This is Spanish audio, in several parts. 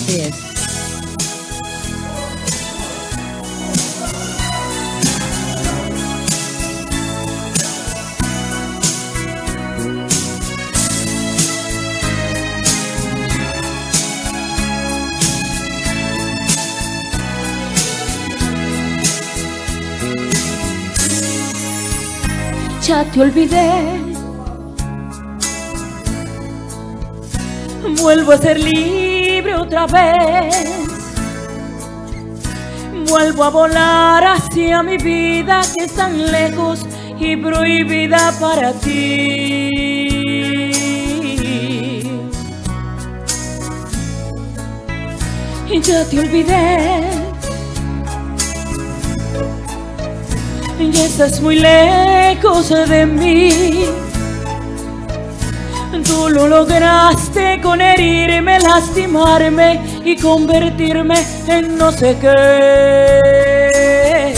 Así es. Ya te olvidé, vuelvo a ser libre otra vez, vuelvo a volar hacia mi vida que es tan lejos y prohibida para ti. Y ya te olvidé, y estás muy lejos de mí. Tú lo lograste con herirme, lastimarme y convertirme en no sé qué.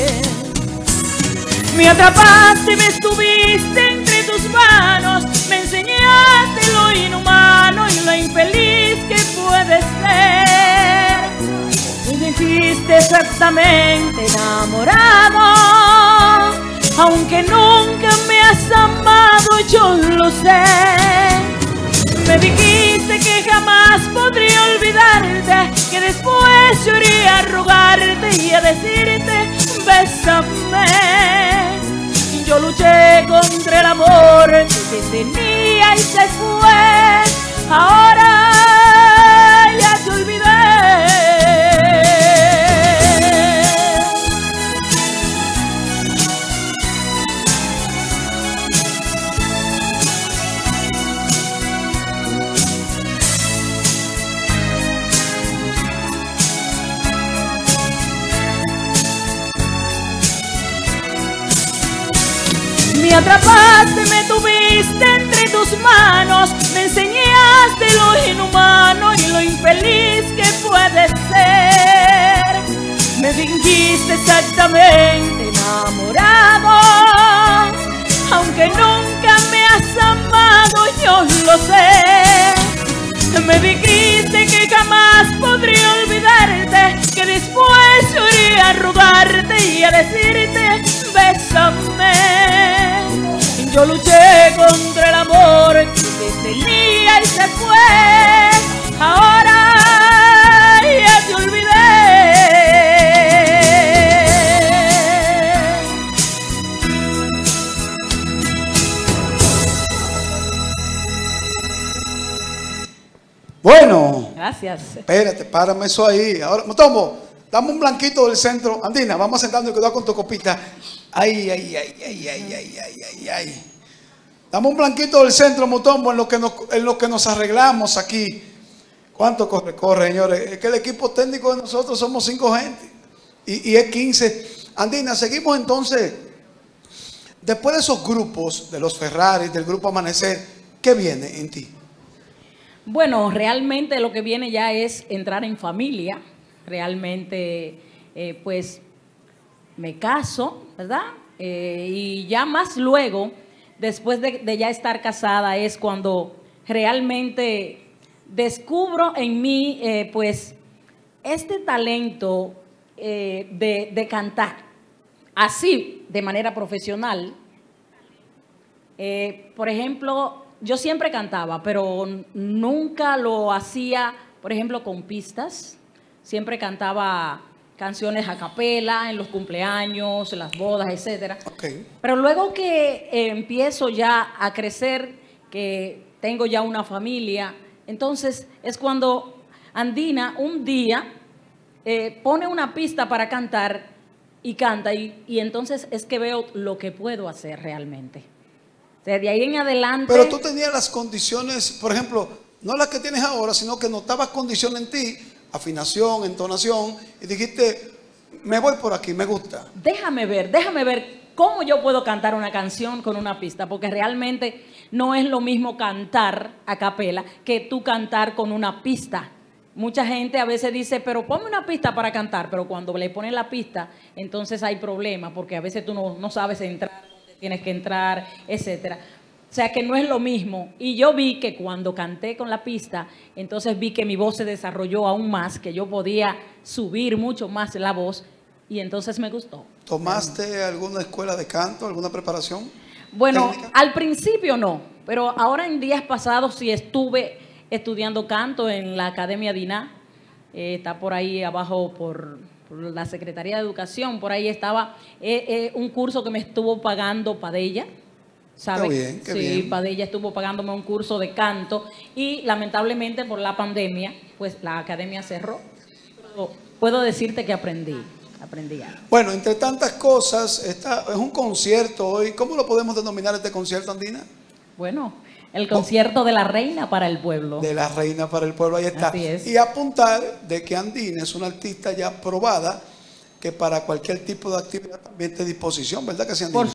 Me atrapaste, me estuviste entre tus manos, me enseñaste lo inhumano y lo infeliz que puedes ser. Me dijiste exactamente enamorado, aunque nunca me has amado, yo lo sé. Me dijiste que jamás podría olvidarte, que después yo iría a rogarte y a decirte bésame. Y yo luché contra el amor que tenía y se fue. Ahora ya te olvidé. Me atrapaste, me tuviste entre tus manos, me enseñaste lo inhumano y lo infeliz que puedes ser. Me fingiste exactamente enamorado, aunque nunca me has amado, yo lo sé. Me dijiste que jamás podría olvidarte, que después yo iría a rogarte y a decirte bésame. Yo luché contra el amor que tenía y se fue. Ahora ya te olvidé. Bueno. Gracias. Espérate, párame eso ahí. Ahora, Motombo, dame un blanquito del centro. Andina, vamos sentando y cuidado con tu copita. Ay, ay, ay, ay, ay, ay, ay, ay, ay. Dame un blanquito del centro, Motombo, en lo que nos arreglamos aquí. ¿Cuánto corre, señores? Es que el equipo técnico de nosotros somos 5 gente. Y es 15. Andina, seguimos entonces. Después de esos grupos, de los Ferraris, del Grupo Amanecer, ¿qué viene en ti? Bueno, realmente lo que viene ya es entrar en familia. Realmente, pues, me caso, ¿verdad? Y ya más luego, después de ya estar casada, es cuando realmente descubro en mí, pues, este talento de cantar, así, de manera profesional. Por ejemplo, yo siempre cantaba, pero nunca lo hacía, por ejemplo, con pistas. Siempre cantaba canciones a capela, en los cumpleaños, en las bodas, etc. Okay. Pero luego que empiezo ya a crecer, que tengo ya una familia, entonces es cuando Andina un día pone una pista para cantar y canta, y entonces es que veo lo que puedo hacer realmente. O sea, de ahí en adelante... Pero tú tenías las condiciones, por ejemplo, no las que tienes ahora, sino que notabas condiciones en ti, afinación, entonación, y dijiste, me voy por aquí, me gusta. Déjame ver cómo yo puedo cantar una canción con una pista, porque realmente no es lo mismo cantar a capela que tú cantar con una pista. Mucha gente a veces dice, pero ponme una pista para cantar, pero cuando le ponen la pista, entonces hay problema, porque a veces tú no sabes entrar, dónde tienes que entrar, etcétera. sea que no es lo mismo. Y yo vi que cuando canté con la pista, entonces vi que mi voz se desarrolló aún más, que yo podía subir mucho más la voz y entonces me gustó. ¿Tomaste alguna escuela de canto, alguna preparación? Bueno, técnica? al principio no, pero ahora en días pasados sí estuve estudiando canto en la Academia DINA. Está por ahí abajo por la Secretaría de Educación, por ahí estaba un curso que me estuvo pagando Padella, ¿sabes? Qué bien, qué sí, bien. Padella estuvo pagándome un curso de canto y lamentablemente por la pandemia, pues la academia cerró. Pero puedo decirte que aprendí algo. Bueno, entre tantas cosas, es un concierto hoy. ¿Cómo lo podemos denominar este concierto, Andina? Bueno, el concierto de la reina para el pueblo. De la reina para el pueblo, ahí está. Así es. Y apuntar de que Andina es una artista ya probada que para cualquier tipo de actividad también está a disposición, ¿verdad que sí, Andina?